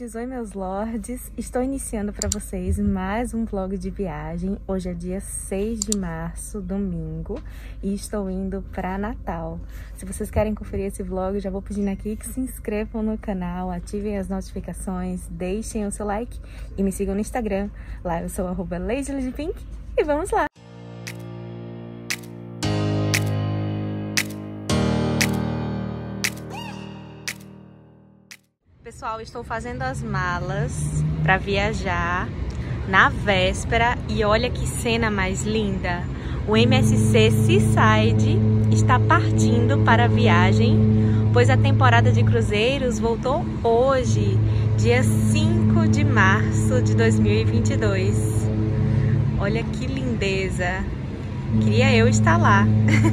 lordes, oi meus lordes, estou iniciando para vocês mais um vlog de viagem. Hoje é dia 6 de março, domingo, e estou indo para Natal. Se vocês querem conferir esse vlog, já vou pedindo aqui que se inscrevam no canal, ativem as notificações, deixem o seu like e me sigam no Instagram. Lá eu sou @LadyLadyPink e vamos lá! Pessoal, estou fazendo as malas para viajar na véspera e olha que cena mais linda! O MSC Seaside está partindo para a viagem, pois a temporada de cruzeiros voltou hoje, dia 5 de março de 2022. Olha que lindeza! Queria eu estar lá.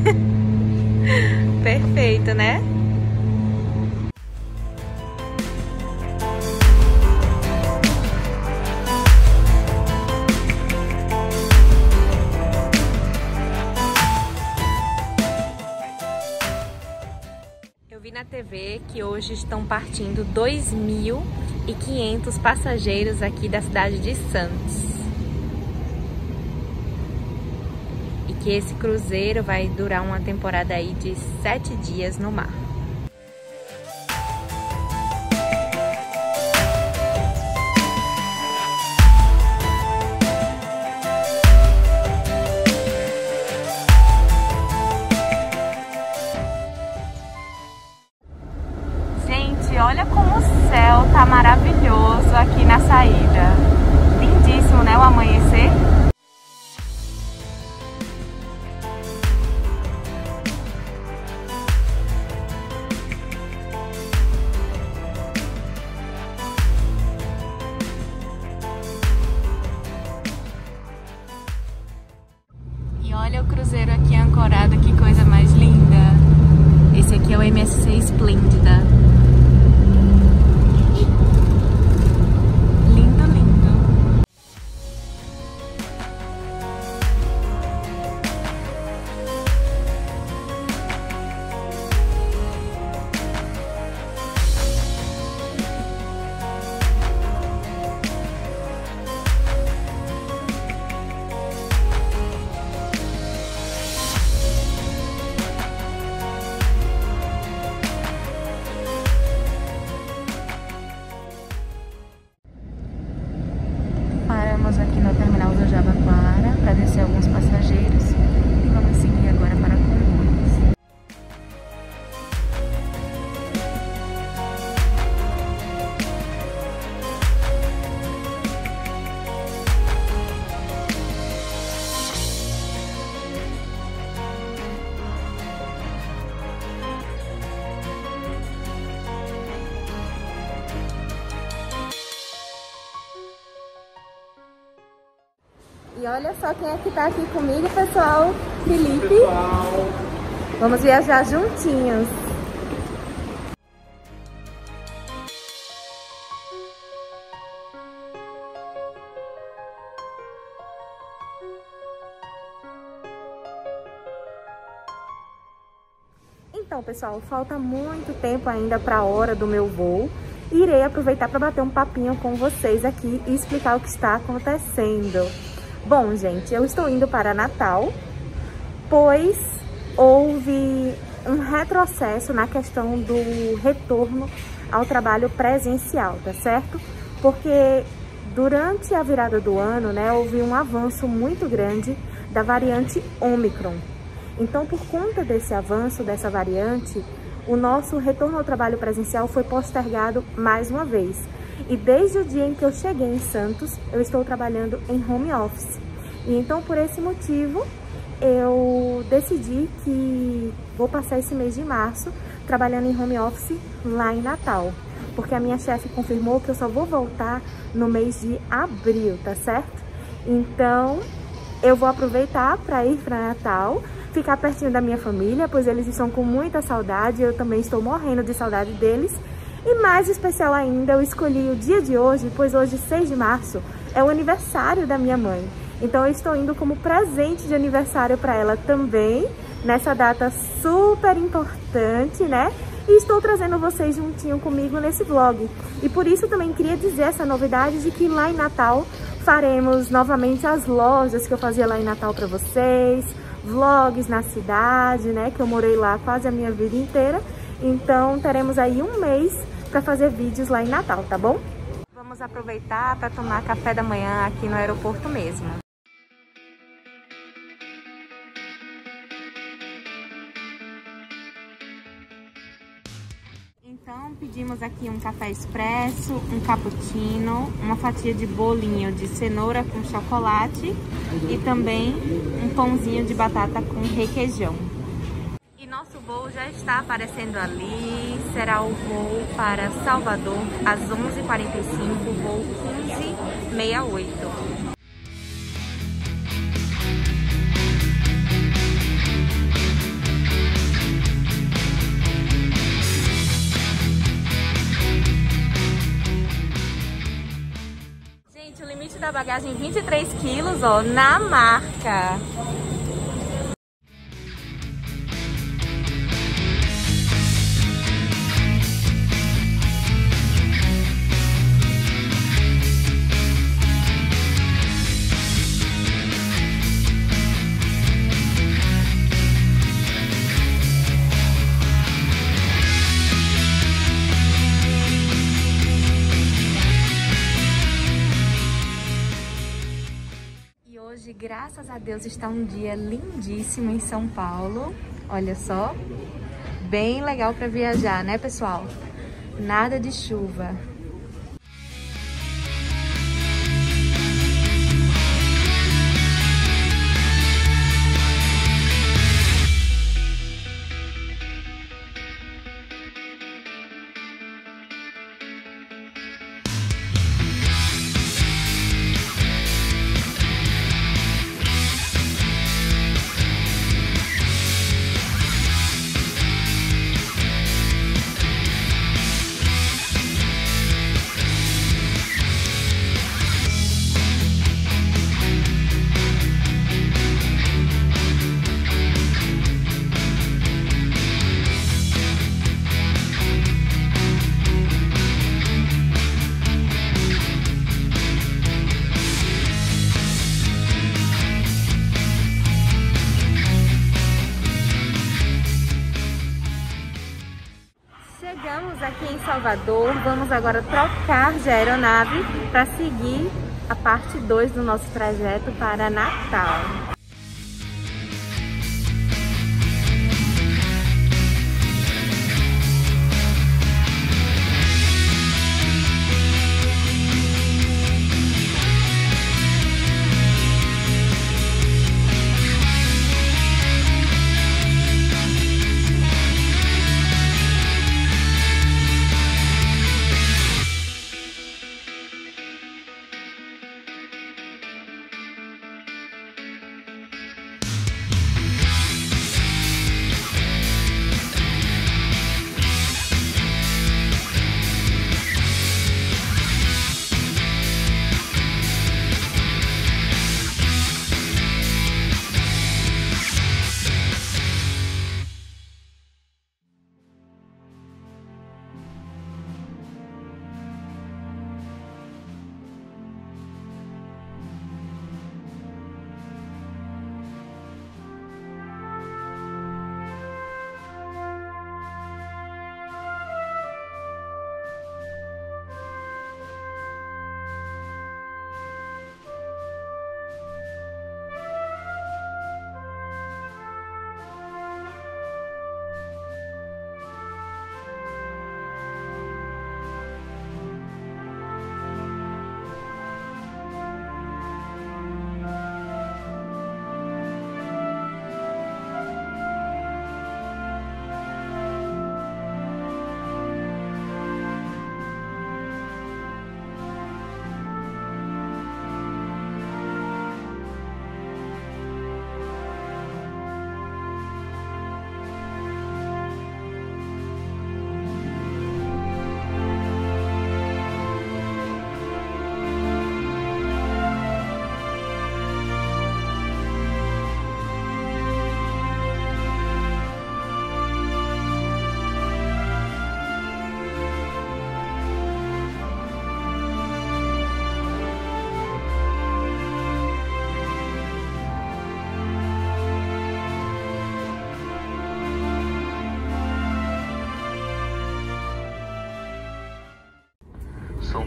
Perfeito, né? Eu vi na TV que hoje estão partindo 2.500 passageiros aqui da cidade de Santos. E que esse cruzeiro vai durar uma temporada aí de 7 dias no mar. Olha como o céu tá maravilhoso aqui na saída. Lindíssimo, né, o amanhecer? E olha o cruzeiro aqui ancorado, que coisa mais linda. Esse aqui é o MSC Esplêndida. Aqui no terminal do Jabaquara para descer alguns passageiros e vamos seguir agora para Congonhas. E olha só quem é que tá aqui comigo, pessoal. Felipe. Pessoal. Vamos viajar juntinhos. Então, pessoal, falta muito tempo ainda para a hora do meu voo. Irei aproveitar para bater um papinho com vocês aqui e explicar o que está acontecendo. Bom, gente, eu estou indo para Natal, pois houve um retrocesso na questão do retorno ao trabalho presencial, tá certo? Porque durante a virada do ano, né, houve um avanço muito grande da variante Ômicron. Então, por conta desse avanço, dessa variante, o nosso retorno ao trabalho presencial foi postergado mais uma vez. E desde o dia em que eu cheguei em Santos, eu estou trabalhando em home office. E então, por esse motivo, eu decidi que vou passar esse mês de março trabalhando em home office lá em Natal. Porque a minha chefe confirmou que eu só vou voltar no mês de abril, tá certo? Então, eu vou aproveitar para ir para Natal, ficar pertinho da minha família, pois eles estão com muita saudade, eu também estou morrendo de saudade deles. E mais especial ainda, eu escolhi o dia de hoje, pois hoje, 6 de março, é o aniversário da minha mãe. Então eu estou indo como presente de aniversário para ela também, nessa data super importante, né? E estou trazendo vocês juntinho comigo nesse vlog. E por isso também queria dizer essa novidade de que lá em Natal faremos novamente as lojas que eu fazia lá em Natal para vocês, vlogs na cidade, né? Que eu morei lá quase a minha vida inteira. Então teremos aí um mês para fazer vídeos lá em Natal, tá bom? Vamos aproveitar para tomar café da manhã aqui no aeroporto mesmo. Então pedimos aqui um café expresso, um cappuccino, uma fatia de bolinho de cenoura com chocolate e também um pãozinho de batata com requeijão. E nosso voo já está aparecendo ali, será o voo para Salvador às 11h45, voo 1568. Gente, o limite da bagagem 23 quilos, ó, na marca. Hoje, graças a Deus, está um dia lindíssimo em São Paulo. Olha só, bem legal para viajar, né, pessoal? Nada de chuva. Chegamos aqui em Salvador, vamos agora trocar de aeronave para seguir a parte 2 do nosso trajeto para Natal.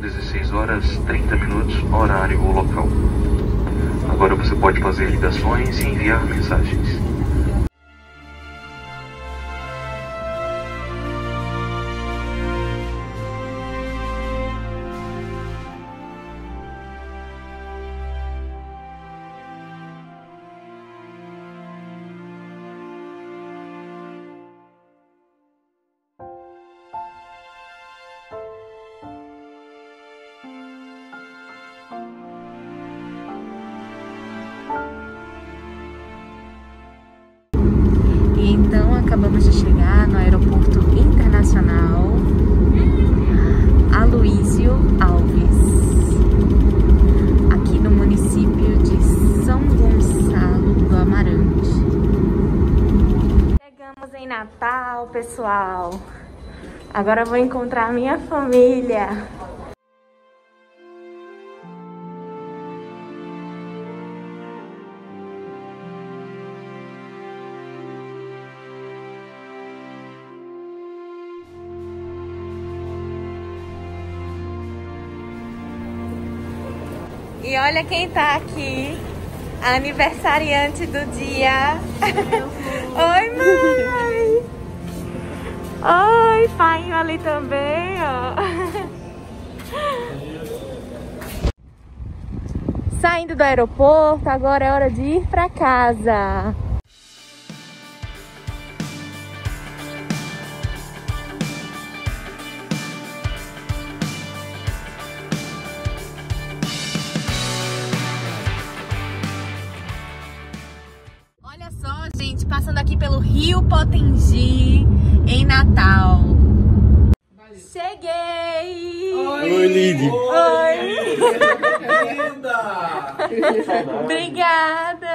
16 horas 30 minutos, horário ou local. Agora você pode fazer ligações e enviar mensagens. Então, acabamos de chegar no Aeroporto Internacional Aloysio Alves, aqui no município de São Gonçalo do Amarante. Chegamos em Natal, pessoal. Agora eu vou encontrar a minha família. E olha quem tá aqui, a aniversariante do dia. Oi, mãe! Oi, pai ali também, ó. Saindo do aeroporto, agora é hora de ir pra casa. Gente, passando aqui pelo Rio Potengi, em Natal. Cheguei! Oi, Lidy! Oi! Linda! Obrigada!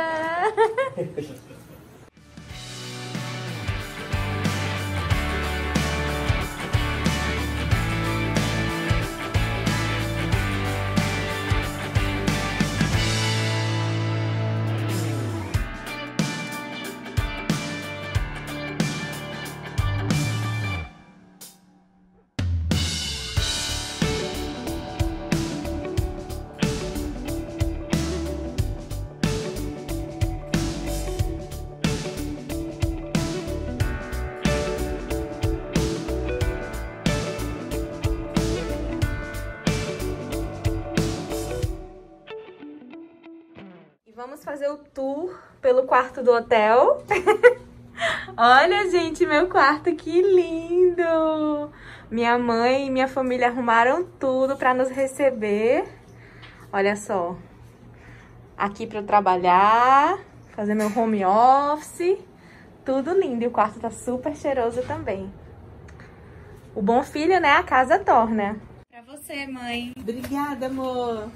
Vamos fazer o tour pelo quarto do hotel. Olha, gente, meu quarto, que lindo! Minha mãe e minha família arrumaram tudo para nos receber. Olha só. Aqui para eu trabalhar, fazer meu home office. Tudo lindo. E o quarto tá super cheiroso também. O bom filho, né? A casa torna. Pra você, mãe. Obrigada, amor.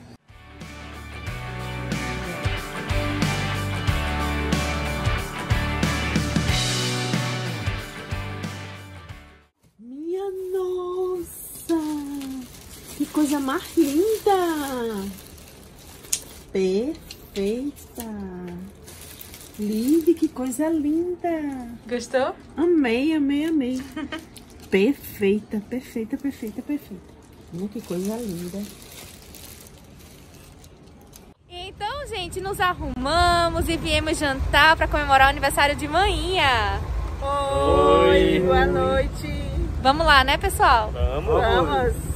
Nossa, que coisa mais linda! Perfeita! Linda, que coisa linda! Gostou? Amei, amei, amei! Perfeita, perfeita, perfeita, perfeita! Que coisa linda! Então, gente, nos arrumamos e viemos jantar para comemorar o aniversário de manhinha. Oi, boa noite! Vamos lá, né, pessoal? Vamos!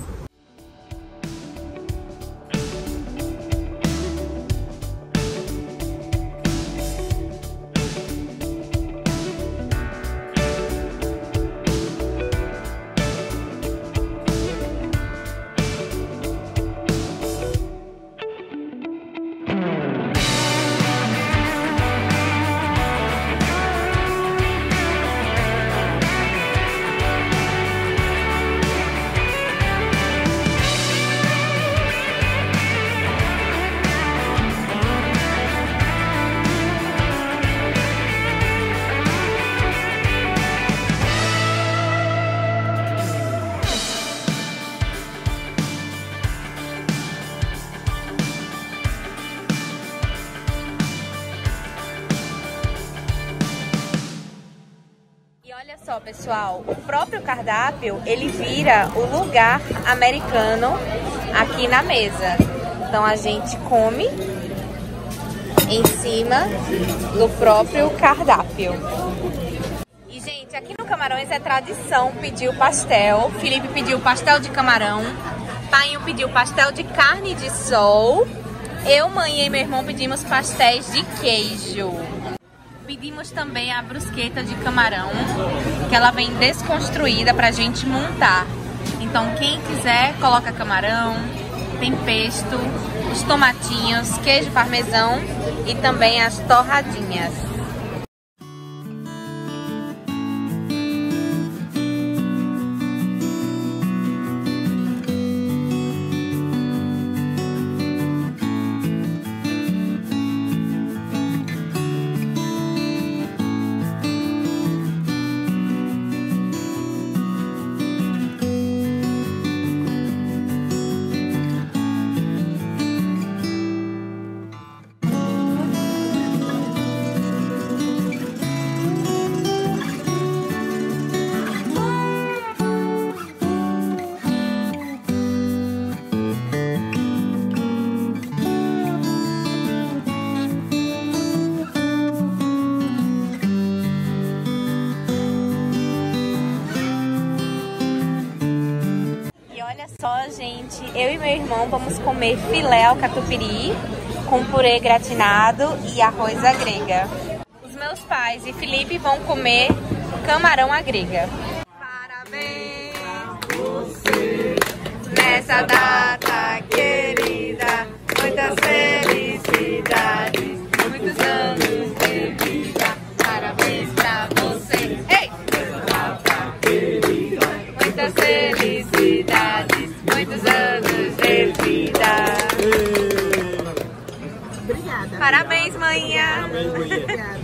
só, pessoal, o próprio cardápio, ele vira o lugar americano aqui na mesa. Então a gente come em cima do próprio cardápio. E, gente, aqui no Camarões é tradição pedir o pastel. Felipe pediu pastel de camarão. Painho pediu pastel de carne de sol. Eu, mãe e meu irmão pedimos pastéis de queijo. Pedimos também a brusqueta de camarão, que ela vem desconstruída pra gente montar. Então quem quiser, coloca camarão, tem pesto, os tomatinhos, queijo parmesão e também as torradinhas. Só, gente, eu e meu irmão vamos comer filé ao catupiry com purê gratinado e arroz à grega. Os meus pais e Felipe vão comer camarão à grega. Parabéns a você nessa data querida, muitas felicidades, muitos anos de vida. Parabéns pra você, ei! Muitas felicidades, muitos anos de vida. Obrigada. Parabéns, manhã. Parabéns, manhã. Obrigada.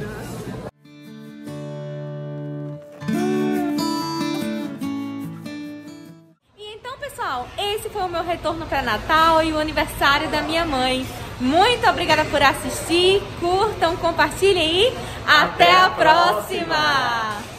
E então, pessoal, esse foi o meu retorno para Natal e o aniversário da minha mãe. Muito obrigada por assistir, curtam, compartilhem e até a próxima!